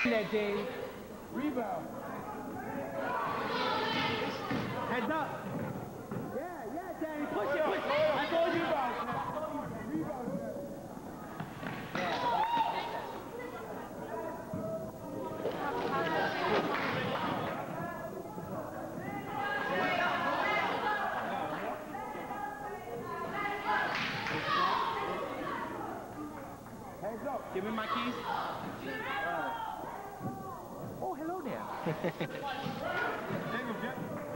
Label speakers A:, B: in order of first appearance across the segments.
A: that, James. Rebound. Heads up. Yeah, Danny. Push it. I told you about it. Rebound. Hands up. Give me my keys. Oh, hello there. Take him, Jeff.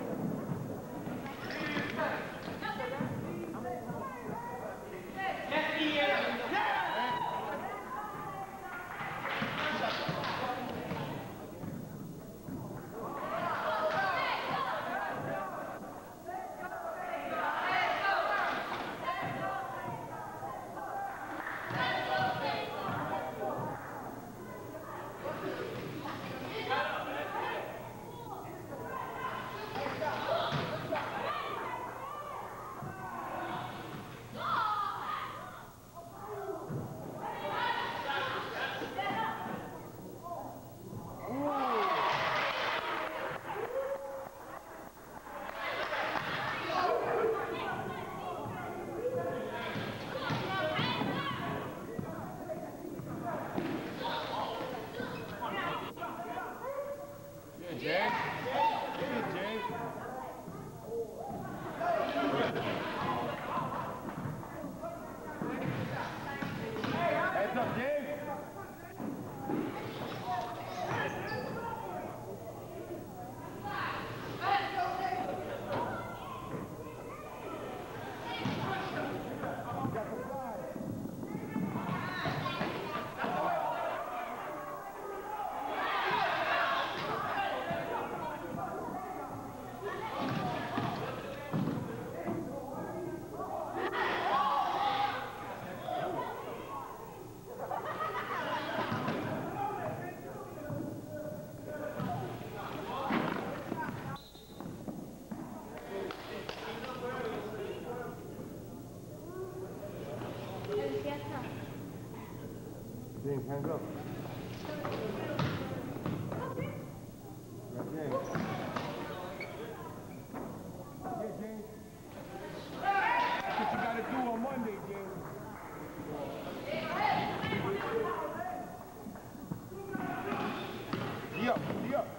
A: James, hands up. Yeah, James. Yeah, James. That's what you gotta do on Monday, James. D up, D up.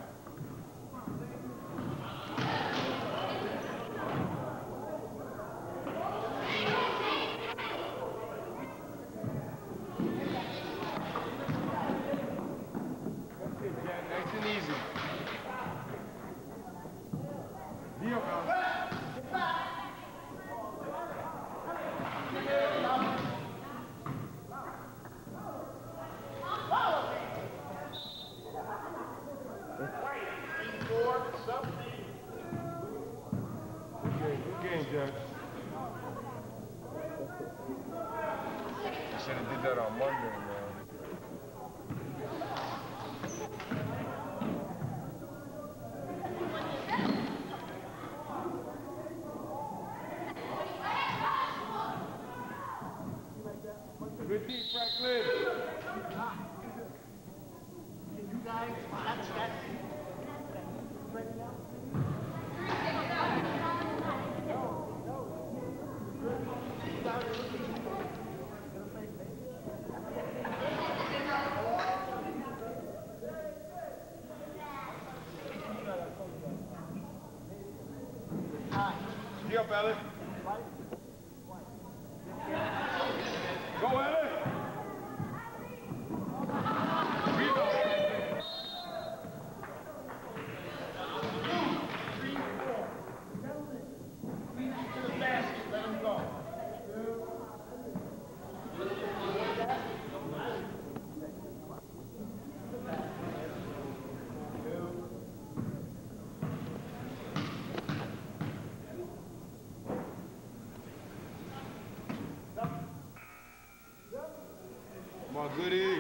A: Jack. You should have did that on Monday, man. Good deep, Franklin. Can you guys watch that? Get up, Ellie. Go, Ellie. Come on, Goody.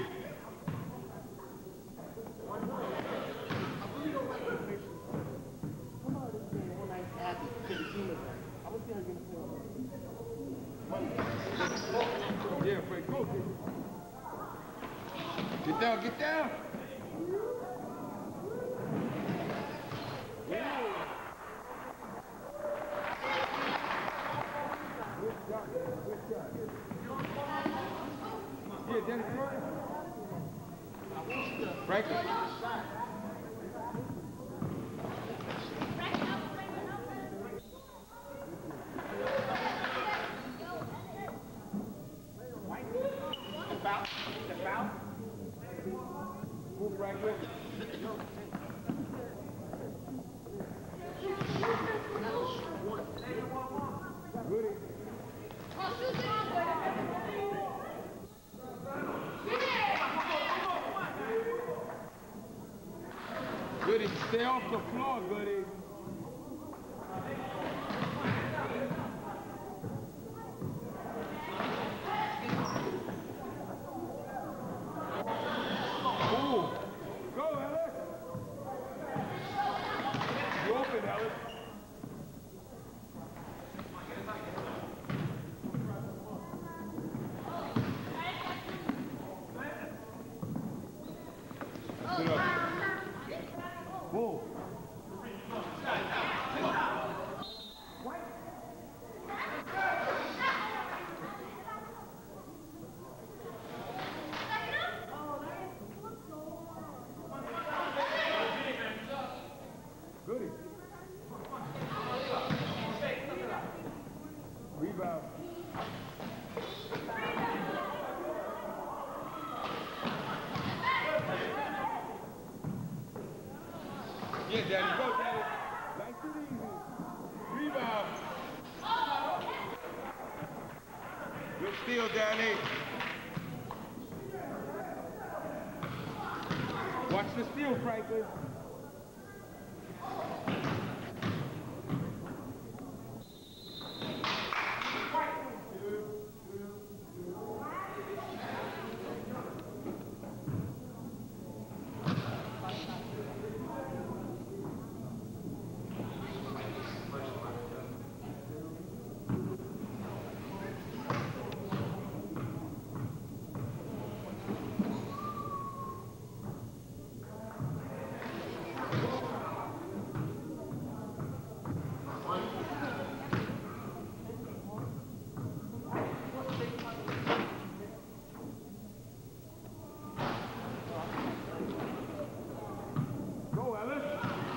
A: Yeah, Frank, go. Get down, get down. Yeah, Dennis Franklin. Step out. Move Franklin. Goody. Goody, stay off the floor, Goody. Ooh. Go, Ellis. You open, Ellis. Sit up. Whoa. Goody. Rebound. Yeah, Daddy, go, Daddy. Nice and easy. Rebound. Good steal, Daddy. Watch the steal, Franklin. Go, Ellis.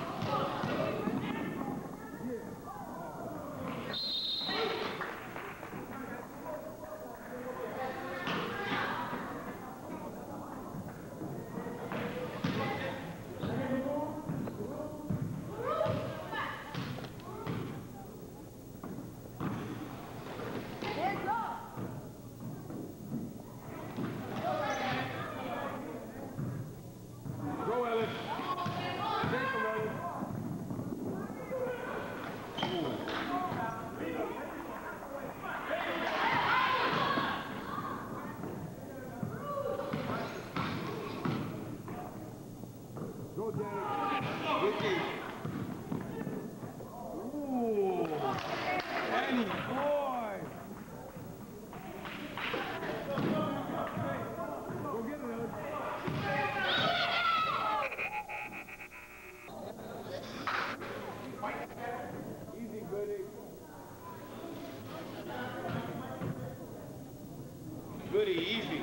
A: Go, Ellis. Take him, Ellis. Ooh. Go, Danny. Vicky. Ooh. Danny, boy. Go get it, Ellis. Easy, Goody. Goody, easy.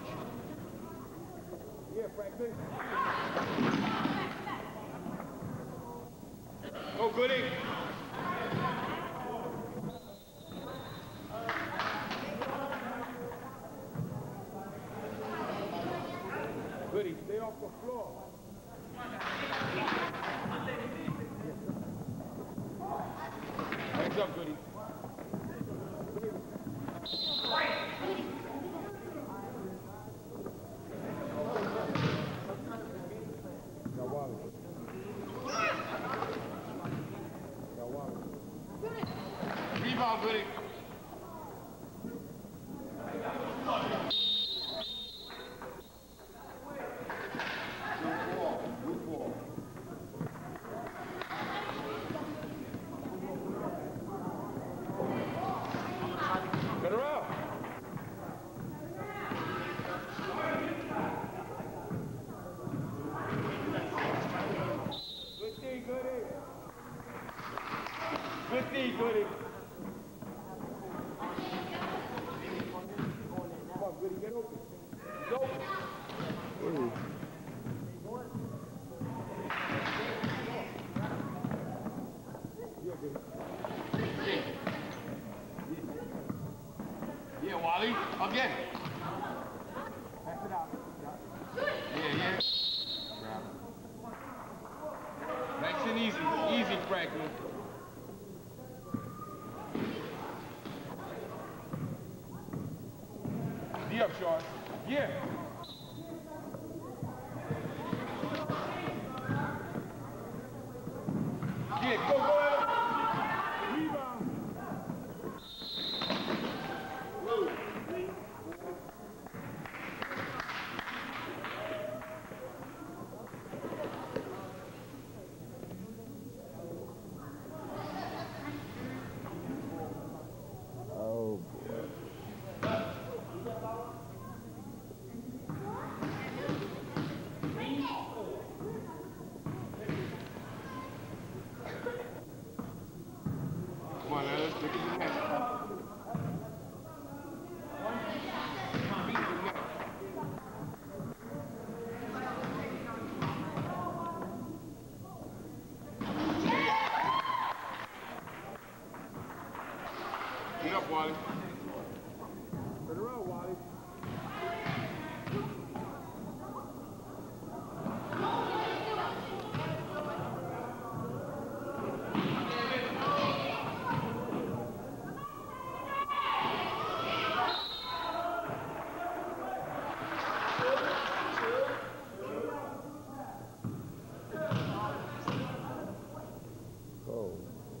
A: Yeah, Franklin. Go, Goody. Goody, stay off the floor. Hands up, Goody. Rebound, Goody. Good ball.
B: get it.
A: Pass it out.
B: Yeah. Grab it. Nice and easy. Easy, Franklin. D up, Sean. Yeah. Yeah, go ahead. Rebound.
C: Oh, boy.
B: Come on, let's look at the net. Get up, Wally.
A: Turn around, Wally.
C: Oh.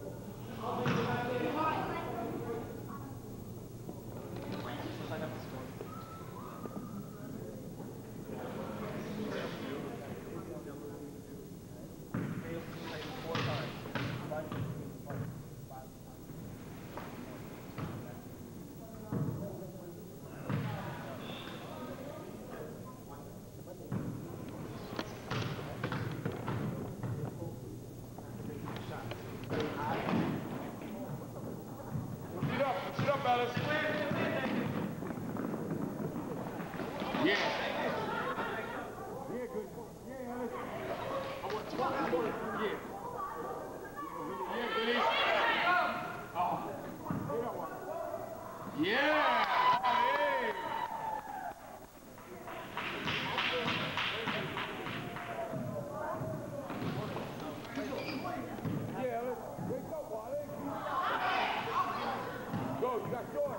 B: Sit up, Alice. Yeah.
A: Yeah, good. Yeah, Alice.
B: I want 20. Yeah. Yeah, Denise. Oh.
A: Get up, Wally.
B: Yeah. Hey.
A: Yeah, Alice. Wake up, Wally. Go, you got yours.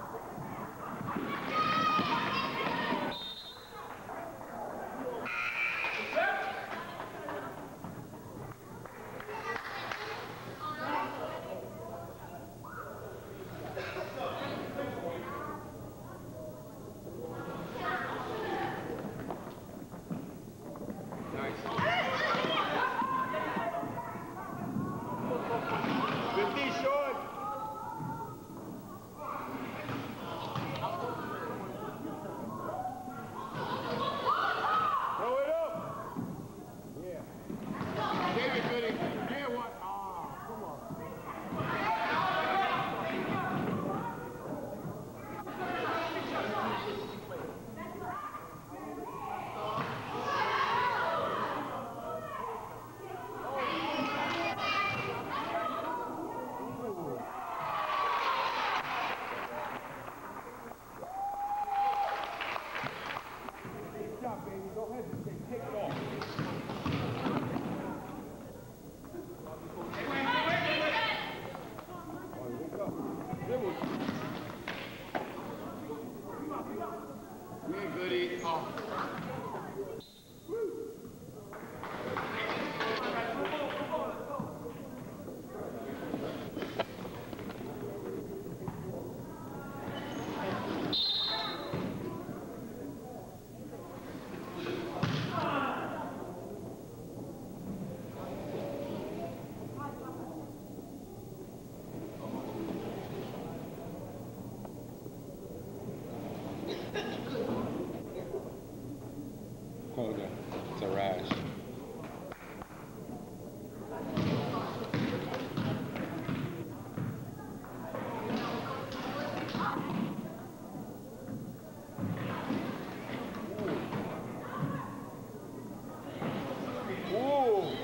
B: Nice. Good D, Sean.
A: Throw it up. Yeah.
B: David, Goody.
A: Yeah, what? Ah, come on. Good job, baby. Don't hesitate. Take it off.
B: Yeah, Goody. Oh. Hold on. It's a rash.
A: Ooh.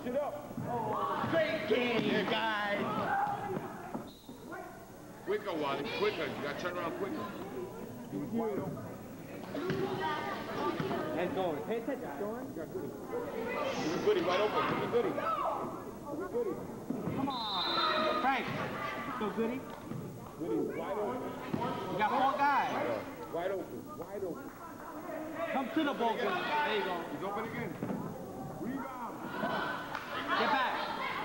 B: Push it up.
A: Great game, guys.
B: Quicker, Wally. Quicker. You gotta turn around quicker. He's wide open.
A: Let's go. Pay attention, Sean.
B: You got Goody. Look at Goody, wide open. Look at Goody. Look at Goody.
A: Come on. Frank. So Goody.
B: Goody, wide open.
A: You got 4 guys.
B: Wide open. Wide open.
A: Come to the ball. There you go.
B: He's open again. Rebound.
A: Get back.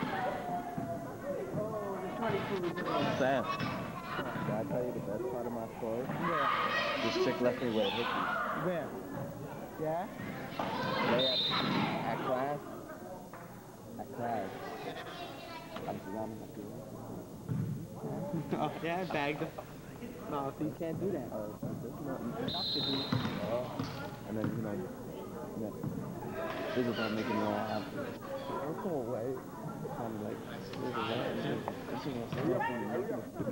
A: Oh, the 22.
C: Sam, did I tell you the best part of my story?
A: Yeah.
C: This chick left me with a hickey.
A: Where? Yeah?
C: Today at class. At class.
A: Oh, yeah, I bagged her. No, so you can't do that.
C: And then, this is not making me laugh. Don't go away. I'm like, this is that. This is what's happening. And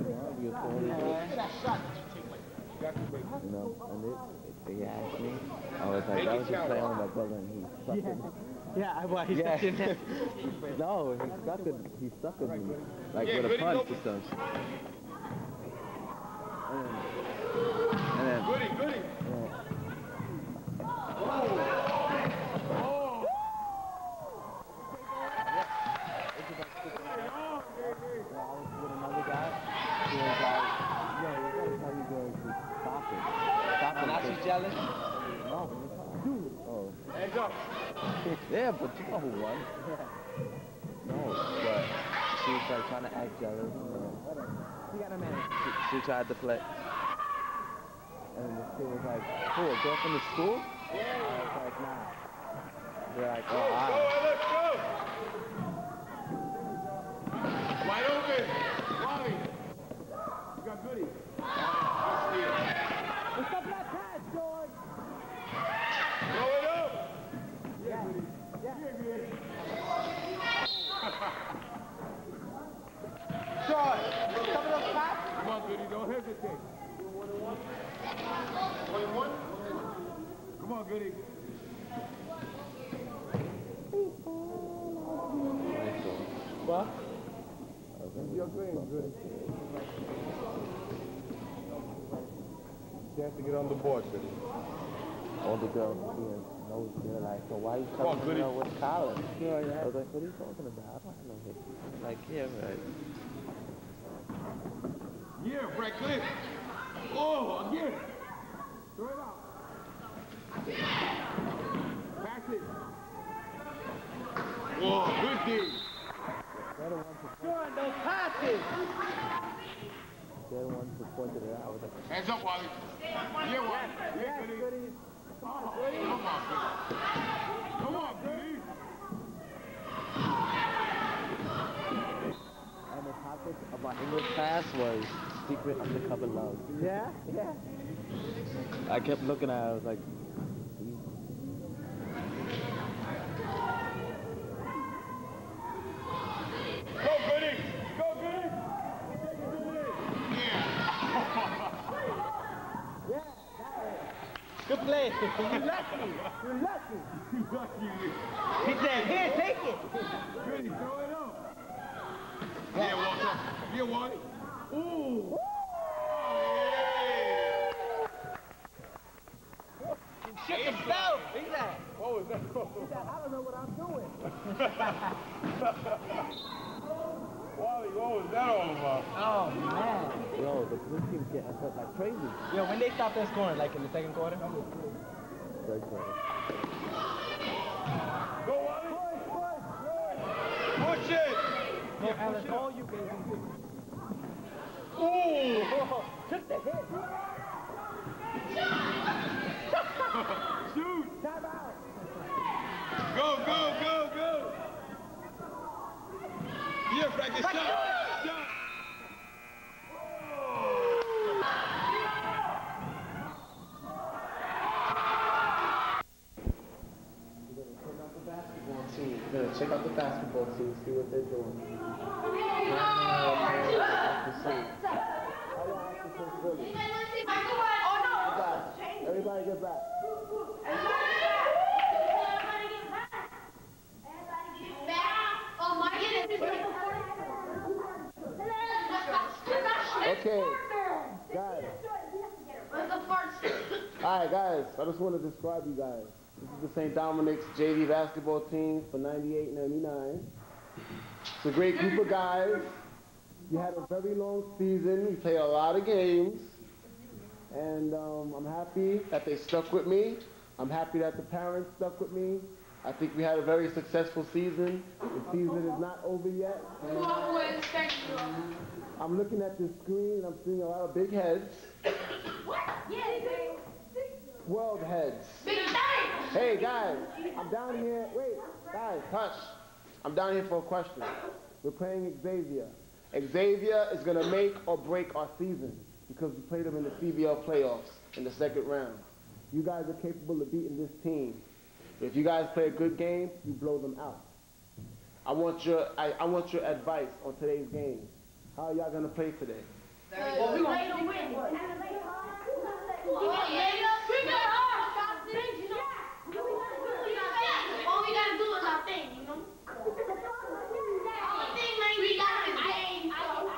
C: they asked me. I was like, I was just playing with my brother and he sucked at me.
A: Yeah, well, he stuck in there.
C: No, he sucked at me. Like with a punch or something. And then
B: Goody.
A: Jealous?
C: No, dude. Oh.
B: Hands up.
C: Yeah, but you know who won. No, but she was like trying to act jealous.
A: You got a minute.
C: She tried to play. And the kid was like, who, a girl from the school? Yeah. I was like, nah. They're like, oh, all right.
B: Let's go. Wide open. Wally. You got Goody.
A: What's up that pass, George?
B: Throw it up. Yeah, Goody.
A: Yeah.
B: Goody.
A: George, some of those pass?
B: Come on, Goody. Don't hesitate. 21? Come on, Goody.
A: What?
B: You're green, Goody. Chance to get on the board, Goody.
C: All the girls here knows they're like, so why are you
B: on,
C: coming
B: Goody.
C: with college?
A: Yeah.
C: I was like, what are you talking about? I don't have no hickey. Like, yeah, right.
B: Yeah, Franklin. Oh, again. Throw it out. Pass it. Whoa, good D.
A: George, those passes!
C: They're the ones who pointed it out. I was like,
B: Hands up, Wally. Yeah, Wally. Yeah, Goody. Come on, Goody. Come on, Goody.
C: and the topic of my English class was secret undercover love.
A: Yeah? Yeah.
C: I kept looking at it, I was like,
B: Go, Goody. Go, Goody.
A: Yeah, good play. You're lucky. You're lucky.
B: You lucky.
A: He said, here, take it.
B: Goody, throw it up. Yeah, Walter. Yeah, Wally. Ooh.
A: Shook himself. He said,
B: What was that?
A: I don't know what I'm doing.
B: Wally, what was that all about?
A: Oh, man.
C: yo, the blue team's getting hurt like crazy.
A: Yo, when they stopped their scoring, like in the second quarter?
C: Third quarter.
B: Go, Wally. Push it.
A: No, Alice, all you baby.
B: Ooh.
A: Took the hit.
B: Shoot.
A: Time out.
B: Go, go, go, go. Yeah, Frankie, shot. Shot.
C: We're gonna check out the basketball team, see what they're doing. Everybody get back.
D: Everybody get back.
C: Okay, guys. Alright, guys, I just want to describe you guys. This is the St. Dominic's JV basketball team for 98-99. It's a great group of guys. You had a very long season. You played a lot of games. And I'm happy that they stuck with me. I'm happy that the parents stuck with me. I think we had a very successful season. The season is not over yet. I'm looking at this screen and I'm seeing a lot of big heads. World heads. Hey guys, I'm down here. Wait, guys, hush. I'm down here for a question. We're playing Xavier. Xavier is going to make or break our season because we played them in the CBL playoffs in the second round. You guys are capable of beating this team. If you guys play a good game, you blow them out. I want your advice on today's game. How are y'all going to play today?
D: Well, we play to win. All we gotta do is our thing, you know? Our thing, man, we got this game.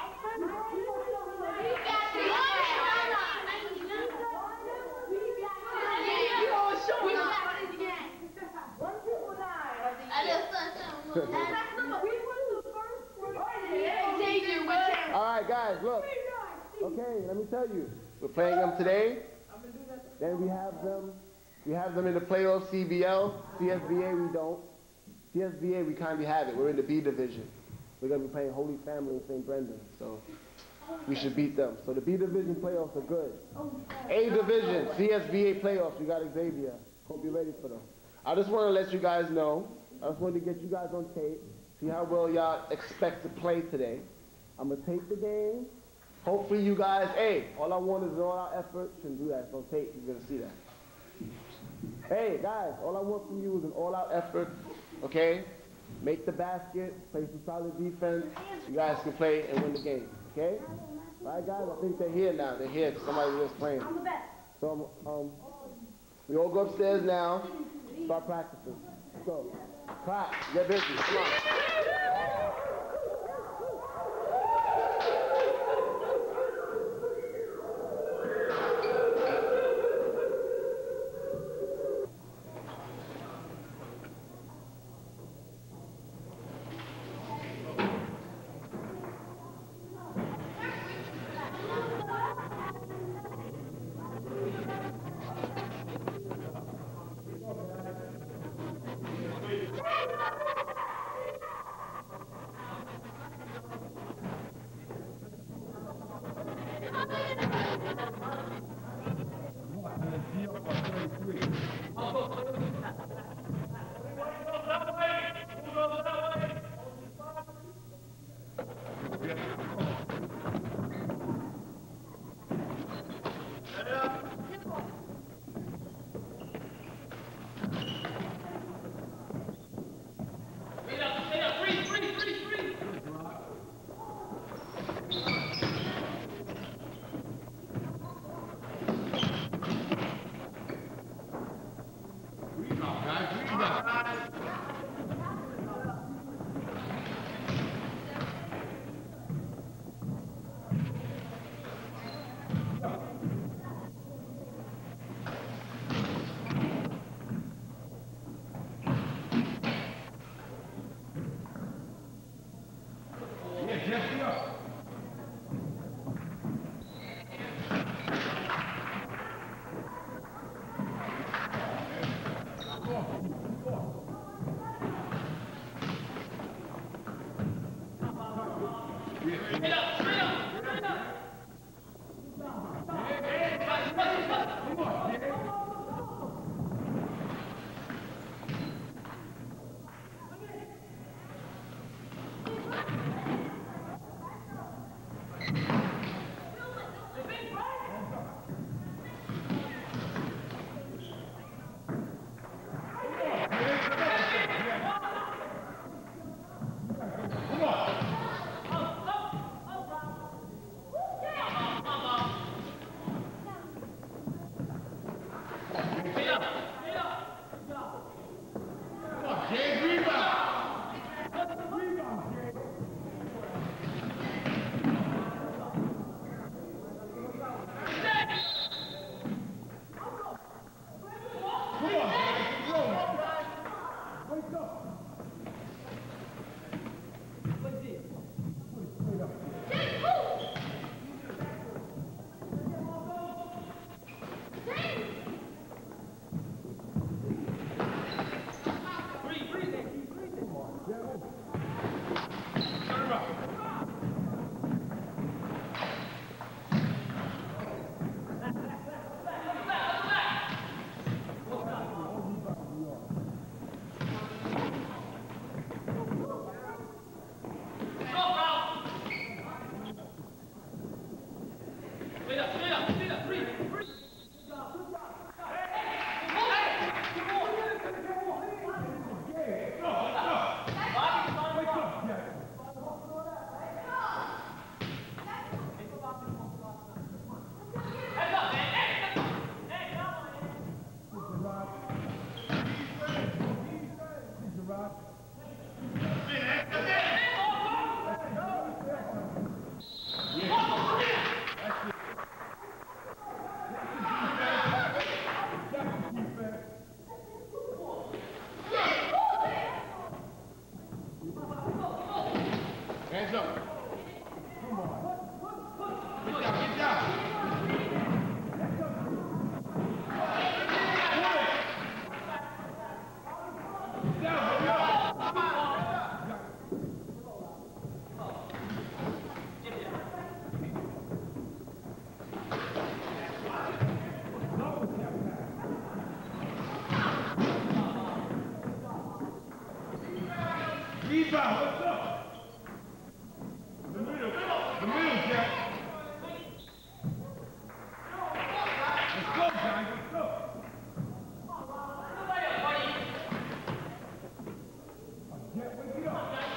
C: Alright guys, look. Okay, let me tell you. We're playing them today. Then we have them in the playoff CBL. CSBA we don't. CSBA we kindly have it. We're in the B division. We're going to be playing Holy Family in St. Brendan. So we should beat them. So the B division playoffs are good. A division, CSBA playoffs, we got Xavier. Hope you're ready for them. I just want to let you guys know. I just wanted to get you guys on tape. See how well y'all expect to play today. I'm going to tape the game. Hopefully you guys, hey, all I want is all our effort. Shouldn't do that. It's on tape. You're going to see that. Hey, guys, all I want from you is an all-out effort, okay? Make the basket, play some solid defense. You guys can play and win the game, okay? All right, guys, I think they're here now. They're here because somebody was playing. So, we all go upstairs now, start practicing. Let's go. Clap. Get busy. Come on.
B: Hands up. Come on. Get down, get down. Rebound, what's up? The middle, Jack. Let's go, guys, let's go. Jack, wake it up.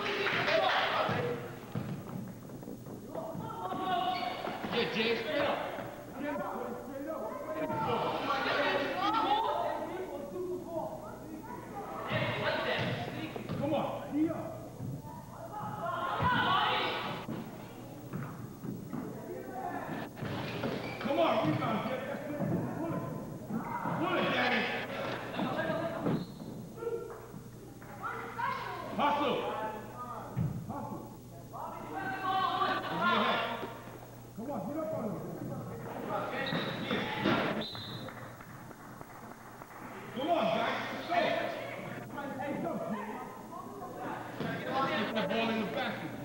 B: Yeah, Jay, straight up. Straight up. Come on, D up. Come on, rebound, Jack. That's it. Pull it. Pull it, Daddy. Hustle. Hustle. Over your head. Come on, get up on him. Come on, guys. Let's go. Hey, go, Get that ball in the basket.